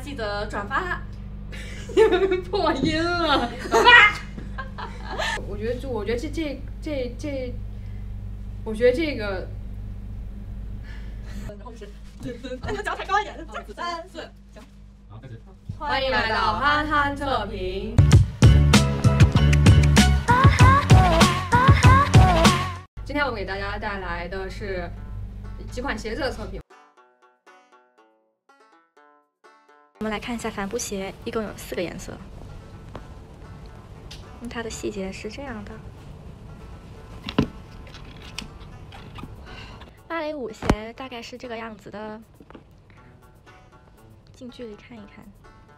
记得转发。 破音了。我觉得这个， 然后是，脚踩高一点，3、4，行。 好，开始。 欢迎来到憨憨特评。今天我给大家带来的是几款鞋子的测评。 我们来看一下帆布鞋，一共有4个颜色。它的细节是这样的。芭蕾舞鞋大概是这个样子的，近距离看一看。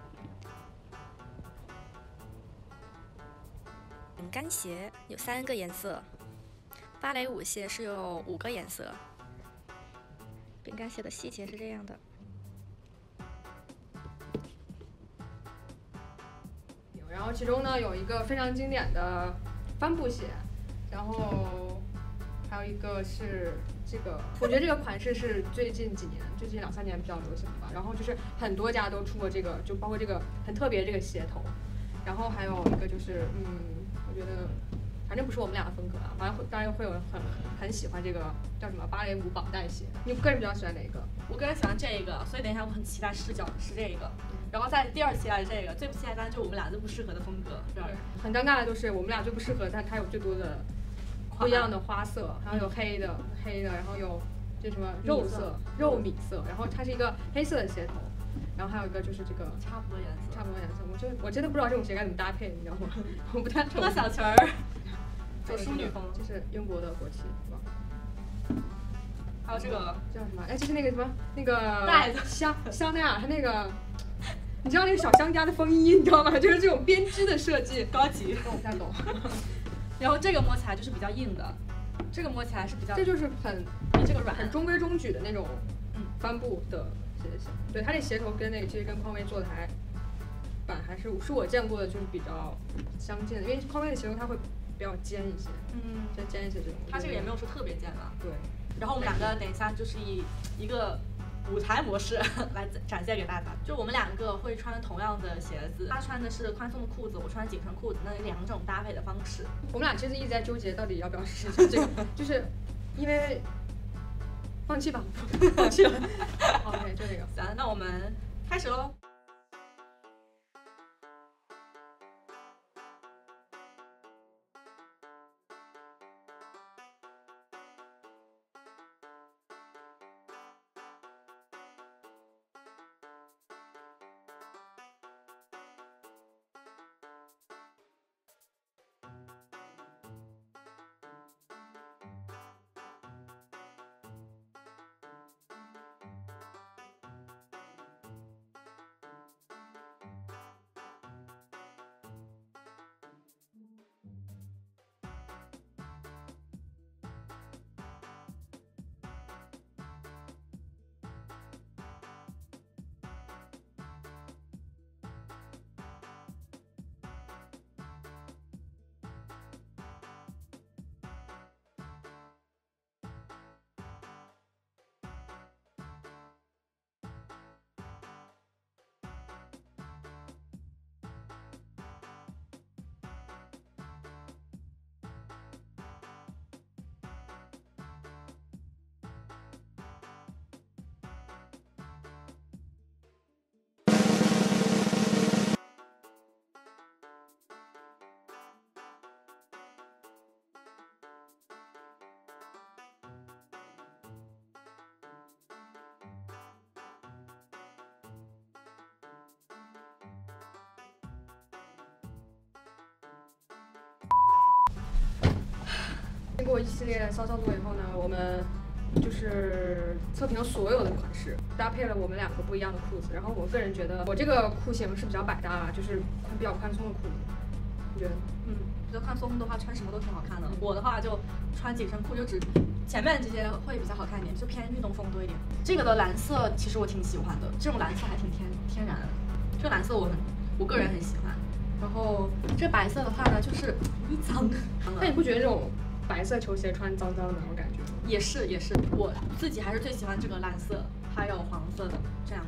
饼干鞋有3个颜色，芭蕾舞鞋是有5个颜色。饼干鞋的细节是这样的。 然后其中呢有一个非常经典的帆布鞋，然后还有一个是这个，我觉得这个款式是最近2、3年比较流行的吧。然后就是很多家都出过这个，就包括这个很特别这个鞋头。然后还有一个就是，我觉得反正不是我们俩的风格啊，反正当然会有人很喜欢这个叫什么芭蕾舞绑带鞋。你个人比较喜欢哪个？ 我个人喜欢这个，所以等一下我很期待视角是这个。然后在第2期来这个，最不期待当然就是我们俩最不适合的风格，是吧？ 很尴尬的就是我们俩最不适合，但它有最多的不一样的花色，然后有黑的，然后有这什么肉米色，然后它是一个黑色的鞋头，然后还有一个就是这个差不多颜色。 我真的不知道这种鞋该怎么搭配，你知道吗？我不太懂。 那小裙儿，走淑女风， 这是英国的国旗，是吧？ 还有这个叫什么？哎，就是那个什么那个袋子香奈儿，它那个。你知道那个小商家的风衣，你知道吗？就是这种编织的设计， 高级。 我不太懂。 然后这个摸起来就是比较硬的，这个摸起来是比较， 这就是比这个软， 很中规中矩的那种帆布的鞋型。对，它这鞋头跟那个其实跟匡威做的版还是我见过的，就是比较相近的，因为匡威的鞋头它会比较尖一些，尖一些这种。 它这个也没有说特别尖吧？ 对。 然后我们2个等一下就是以一个舞台模式来展现给大家，就我们2个会穿同样的鞋子，他穿的是宽松的裤子，我穿紧身裤子，那2种搭配的方式。 我们俩其实一直在纠结到底要不要试这个，就是因为放弃吧，放弃了。OK， 就这个。 行，那我们开始喽。 经过一系列的骚操作以后呢，我们就是测评了所有的款式，搭配了我们2个不一样的裤子。然后我个人觉得我这个裤型是比较百搭吧，就是比较宽松的裤子。你觉得？ 比较宽松的话，穿什么都挺好看的。我的话就穿紧身裤，就只前面这些会比较好看一点，就偏运动风多一点。这个的蓝色其实我挺喜欢的，这种蓝色还挺天然的。这个蓝色我个人很喜欢。然后这白色的话呢，就是一脏。 那你不觉得这种白色球鞋穿脏脏的那种感觉？ 也是，我自己还是最喜欢这个蓝色，还有黄色的这样的。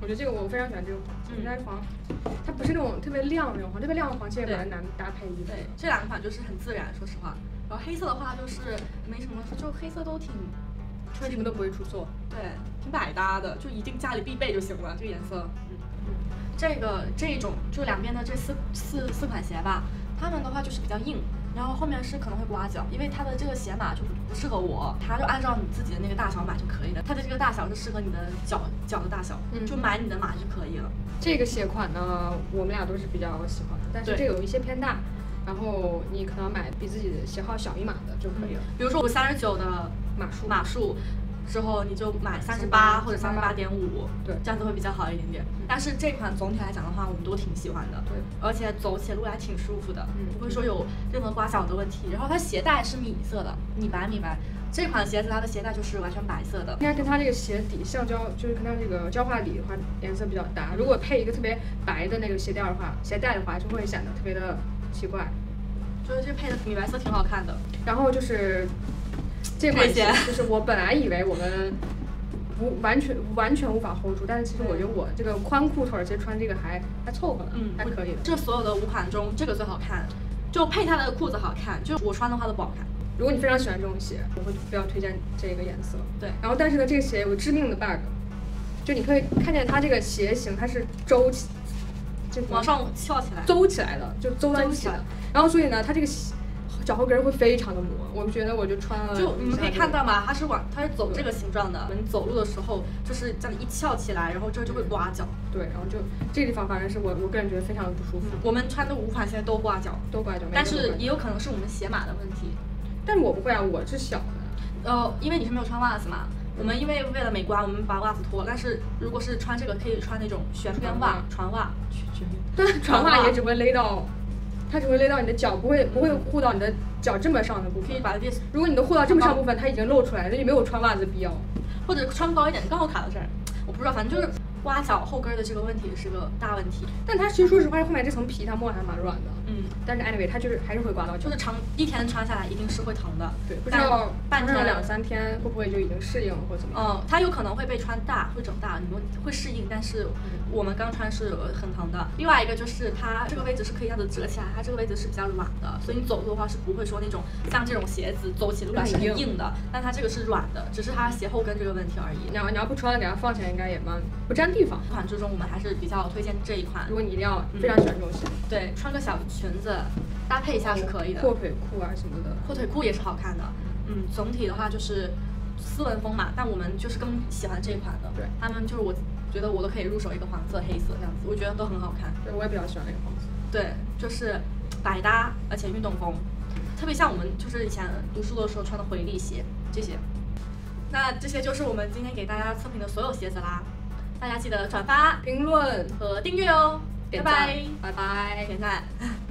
我觉得这个我非常喜欢这个黄，它黄，它不是那种特别亮的那种黄，特别亮的黄其实也蛮难搭配衣服。 对，这两个款就是很自然，说实话。然后黑色的话就是没什么，就黑色都挺穿什么都不会出错。 对，挺百搭的，就一定家里必备就行了。这个颜色，这一种就两边的这四款鞋吧，它们的话就是比较硬。然后后面是可能会刮脚，因为它的这个鞋码就不适合我，它就按照你自己的那个大小买就可以了。它的这个大小是适合你的脚的大小，就买你的码就可以了。 这个鞋款呢，我们俩都是比较喜欢的，但是这个有一些偏大，然后你可能买比自己的鞋号小一码的就可以了。 比如说我39的码数。之后你就买38或者38.5， 对， 这样子会比较好一点点。但是这款总体来讲的话，我们都挺喜欢的， 对， 而且走起路来挺舒服的，不会说有任何刮脚的问题。然后它鞋带是米色的，米白。这款鞋子它的鞋带就是完全白色的， 应该跟它这个鞋底橡胶，就是跟它这个胶化底的话颜色比较搭。如果配一个特别白的那个鞋带的话，就会显得特别的奇怪。 就是这配的米白色挺好看的。 然后就是这款鞋，就是我本来以为我们完全无法 hold 住，但是其实我觉得我这个宽裤腿其实穿这个还凑合的，还可以的。 这所有的5款中，这个最好看，就配它的裤子好看，就我穿的话都不好看。 如果你非常喜欢这种鞋，我会比较推荐这个颜色。 对， 然后但是呢，这个鞋有个致命的 bug， 就你可以看见它这个鞋型它是往上翘起来， 邹起来的，就邹在一起的。然后所以呢，它这个脚后跟会非常的磨，我觉得我就穿了。 就你们可以看到嘛，它是走这个形状的。你走路的时候就是这样一翘起来，然后这就会刮脚。 对，然后就这个地方反正是我个人觉得非常的不舒服。 我们穿的5款现在都刮脚，但是也有可能是我们鞋码的问题。 但是我不会啊，我是小的。 因为你是没有穿袜子嘛。我们因为为了美观，我们把袜子脱了。但是如果是穿这个，可以穿那种旋边袜、船袜。 但船袜也只会勒到。它只会勒到你的脚，不会护到你的脚这么上的部分。 可以把这， 如果你能护到这么上部分，它已经露出来了，那就没有穿袜子的必要。 或者穿高一点，刚好卡到这儿。我不知道，反正就是刮脚后跟的这个问题是个大问题。 但它其实说实话，后面这层皮它摸还蛮软的。但是 anyway 它就是还是会刮到脚。 就是一天穿下来一定是会疼的。 对，不知道半天2、3天会不会就已经适应了或怎么样？ 它有可能会被穿大，会整大，你们会适应，但是我们刚穿是很疼的。另外一个就是它这个位置是可以这样子折起来，它这个位置是比较软的，所以你走路的话是不会说那种像这种鞋子走起路来是很硬的，但它这个是软的，只是它鞋后跟这个问题而已。 你要不穿，给它放起来应该也蛮不占地方。 款之中我们还是比较推荐这一款， 如果你一定要非常喜欢这种鞋， 对，穿个小裙子搭配一下是可以的， 阔腿裤啊什么的， 阔腿裤也是好看的。总体的话就是斯文风嘛，但我们就是更喜欢这一款的。 对， 他们就是我觉得我都可以入手一个黄色、黑色这样子，我觉得都很好看。 对，我也比较喜欢那个黄色。 对，就是百搭而且运动风，特别像我们就是以前读书的时候穿的回力鞋这些。那这些就是我们今天给大家测评的所有鞋子啦，大家记得转发、 评论和订阅哦。拜拜， 拜拜， 点赞。